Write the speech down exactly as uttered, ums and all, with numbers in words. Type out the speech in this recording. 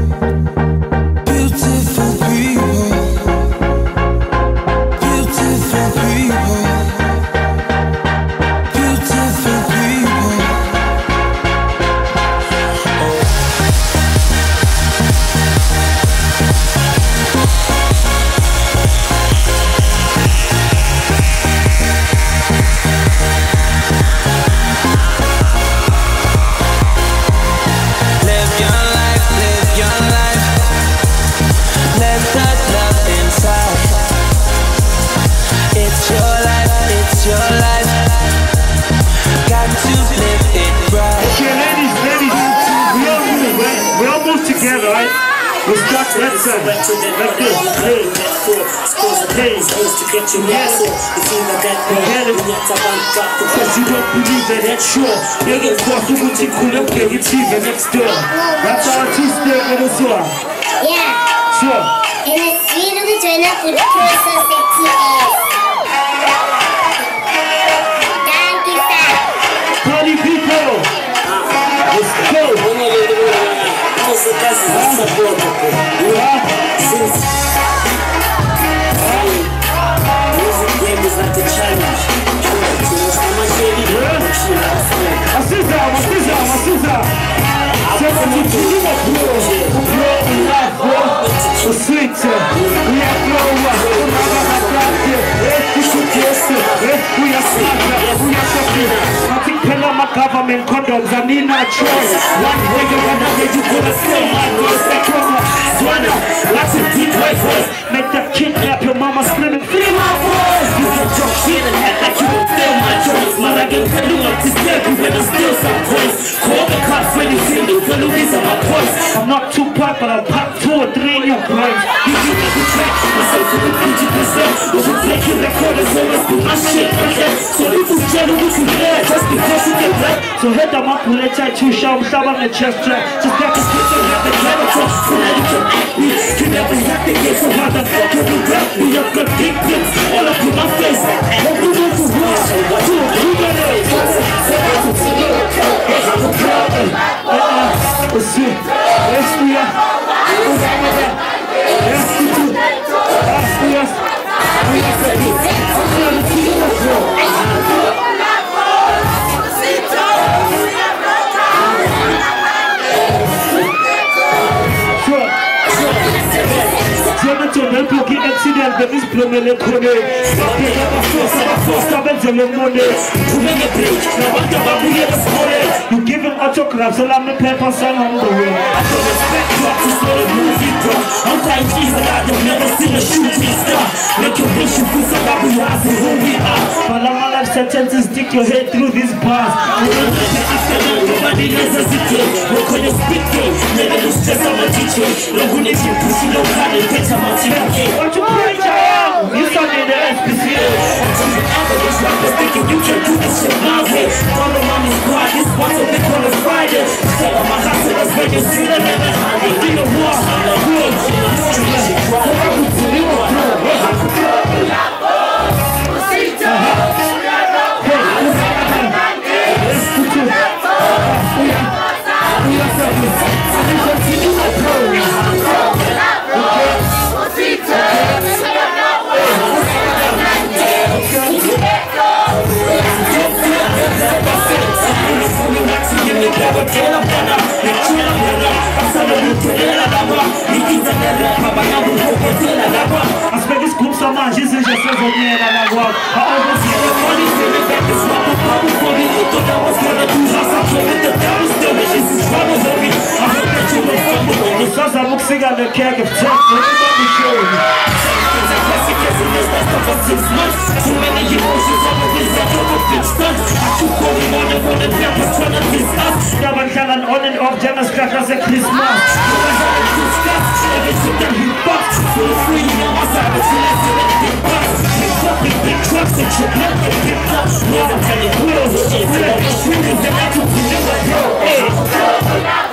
Let's start that side. Like this. Hey. Hey. Because you don't believe that that's sure. You're going to walk through what you could up there. It's even next door. That's our two-step with us all. Yeah. Sure. And the speed of the joiner for the process it is. Thank you, sir. Party people. Let's go. Music game is like a challenge. Assisa, assisa, assisa. Sempre to you, bro. Bro, we love, bro. O sweet, we are flower. We are smart, we are shopping. I think Panama government condoms are in our choice. One way or another, you gonna steal my voice. Swanna, that's a deep white voice. Make that kidnap your mama screaming, free my voice. You can talk shit and act like you don't feel my choice. Man, I get cut up to step you when I steal some points. Call the cops when you see me, follow these are my points. I'm not too pop, but I'll pop two or three in your brains. You can make a track, myself to the fifty percent. If you take your record, it's always be my shit, okay? So if you jelly, we can learn just because you get black. So hit them up, we'll let you two show, stop on the chest track. Just get the kids and have the character, so now you can act me. You never have to get so hard to fuck with you, rap me. I've got big lips all up in my face. Hope you want to watch, do it, you got it. Let's see, let's see, let's see, let's see, accident de mis plomés le connaît. Stop it, I'm a force, I'm a force, stop it, I'm a money. You make a break, now what the fuck we get a story? You give him autographs, all I'm a paper son on the way. I don't respect you, I'm just not a movie, bro. I'm trying to cheese, but I've never seen a shooting star. Make your wish, you feel so that we are for who we are. But I'm all life sentences, stick your head through these bars. Nobody necessitates, work on your speed game. Never lose stress, I'm a teacher. No one is you, push you, no kind of get some of what you preach, I am. You sound in the S P C A. Average rappers thinking you can do this shit my way. Follow mommy's squad, this one's a big on a Friday. Step on my hustlers when you see them in the hand. They feel the war, I'm the good. So I can tell you what, bro. I spent this group so much, this is just so good and I walk. I always get the money, feeling back this one, the problem for me. You thought I was gonna do house, I came with the down storage, this is trouble for me. I hope that you will fuck with me. The sons are mixing on the cake of tech, everybody showing me. For six months, too many emotions on the wheels that over big stunts. I keep going on and on and rappers trying to diss us. Yeah, man, can an on and off jealous crackers at Christmas. No, I haven't discussed everything that he bucks. Feel free, you know, my side is less than a big box. Big truck, big big trucks, and shit, not get picked up. Never tell you wheels, it's a shit, it's a shit, it's a shit, it's a shit, it's a shit,